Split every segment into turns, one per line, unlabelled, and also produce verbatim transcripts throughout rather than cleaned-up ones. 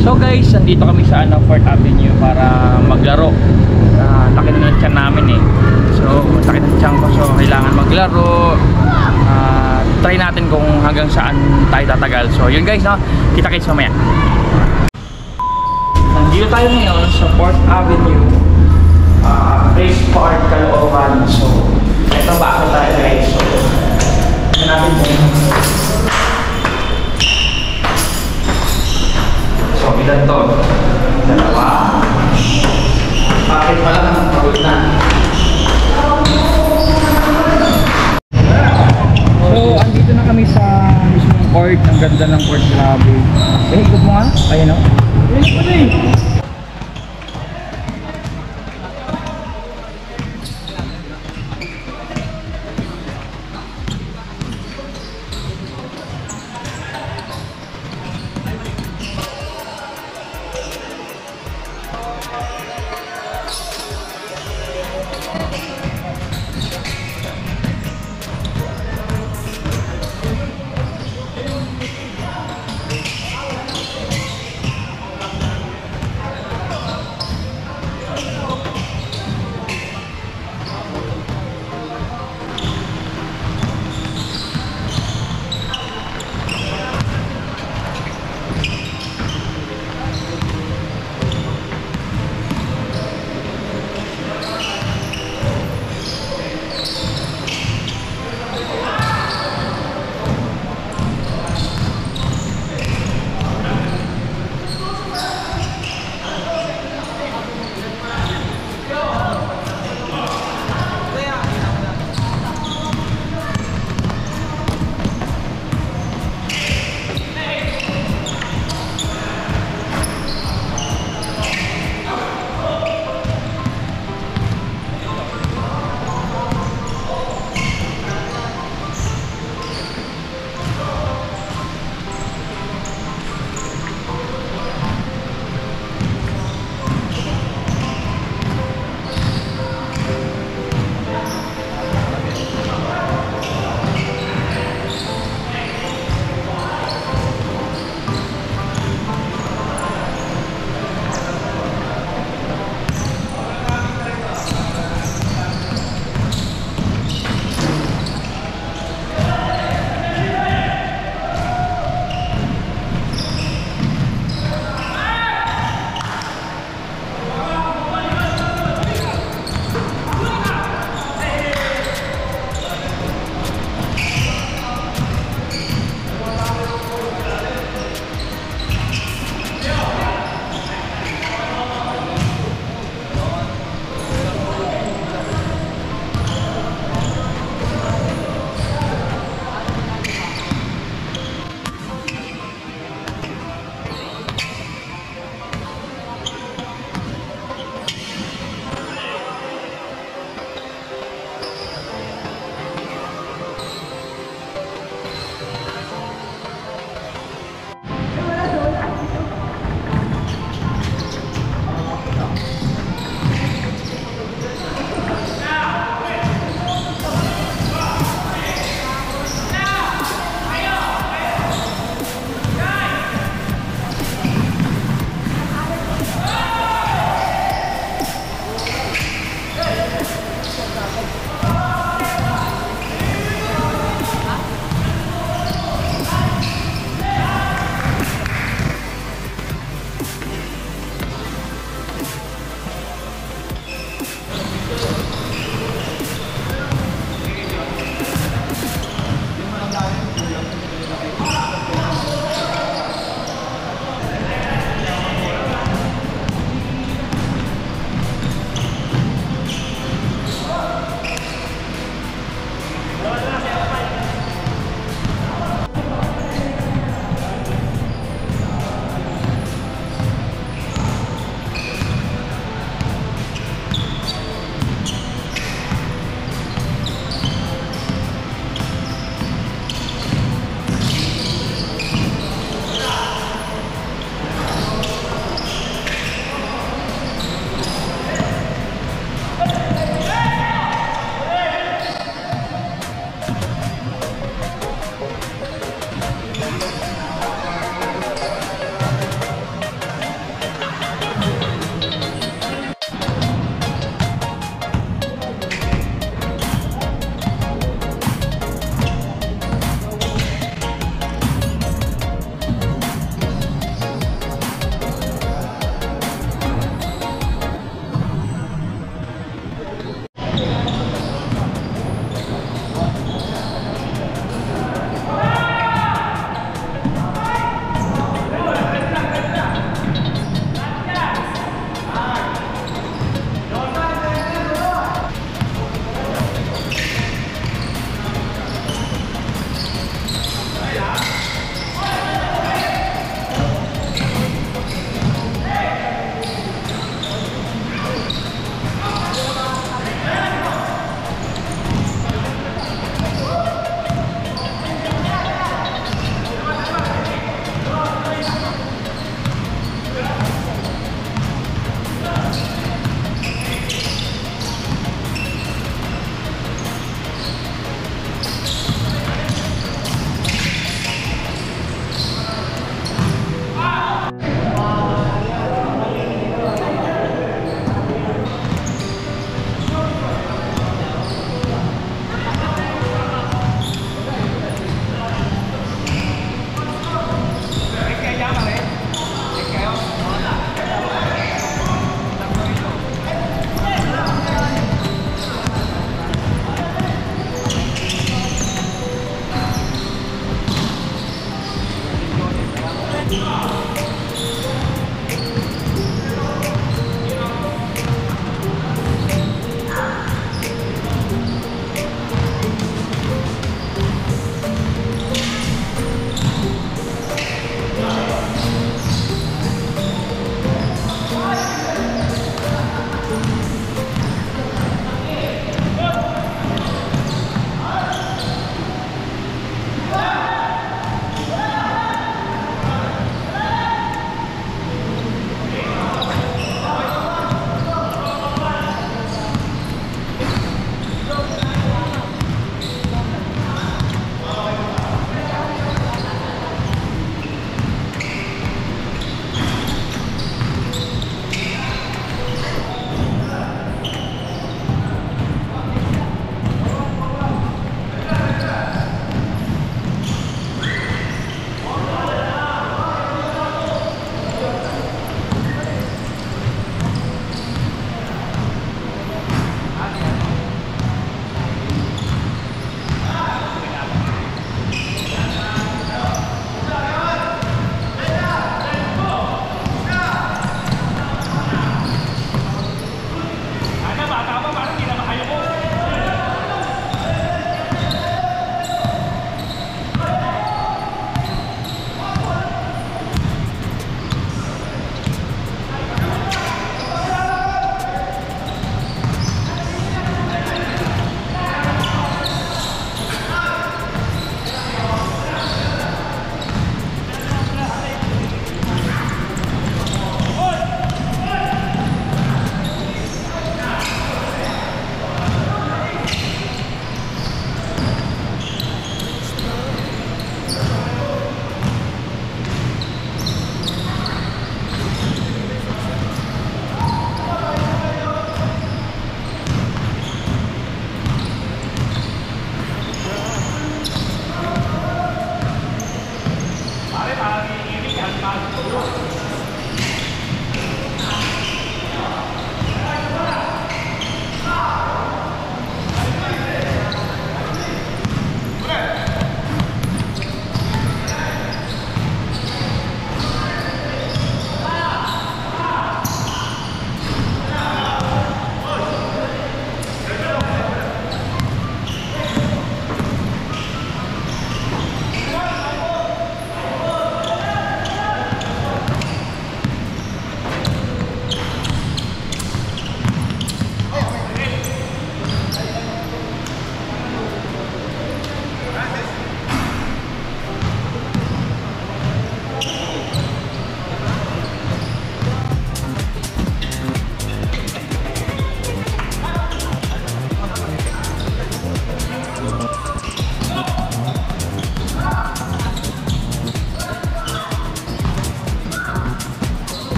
So guys, nandito kami sa ano, fourth Avenue para maglaro. Uh, laki na ng tiyan namin eh. So, laki ng tiyan ko. So, kailangan maglaro. Uh, try natin kung hanggang saan tayo tatagal. So, yun guys, no? Kita-kits mamaya. Nandito tayo ngayon sa fourth Avenue. Uh, Race Park, Caloocan. So, ito ba ako tayo guys. So, ito natin po. So, ilan to? Dalawa. Bakit pala nang pagod na? So, andito na kami sa mismong court. Ang ganda ng court, grabe. Eh, ikot mo nga. Ayan o. Ayan po na eh.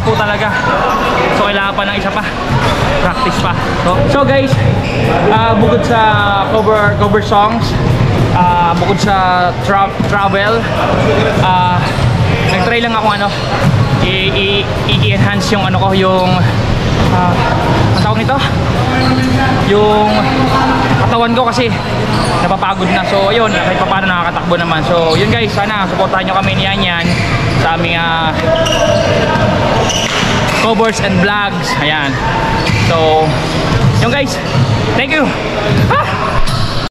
po talaga. So kailangan pa ng isa pa. Practice pa. So, so guys, uh, bukod sa cover cover songs, uh, bukod sa tra travel, uh, nag-try lang ako ano, i-enhance yung ano ko, yung uh, ang tawag nito? Yung katawan ko kasi napapagod na. So ayun, kahit pa paano nakakatakbo naman. So yun guys, sana supportahan nyo kami ni YanYan sa aming uh, covers and vlogs. Ayan. So yun guys, thank you. Ah!